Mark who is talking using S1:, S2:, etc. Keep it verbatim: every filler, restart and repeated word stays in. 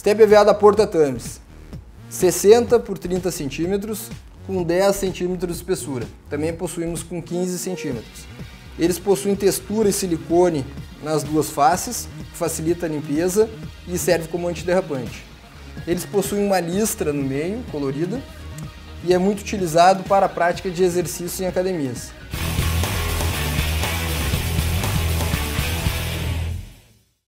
S1: Step E V A da Portatames, sessenta por trinta centímetros, com dez centímetros de espessura. Também possuímos com quinze centímetros. Eles possuem textura e silicone nas duas faces, que facilita a limpeza e serve como antiderrapante. Eles possuem uma listra no meio, colorida, e é muito utilizado para a prática de exercícios em academias.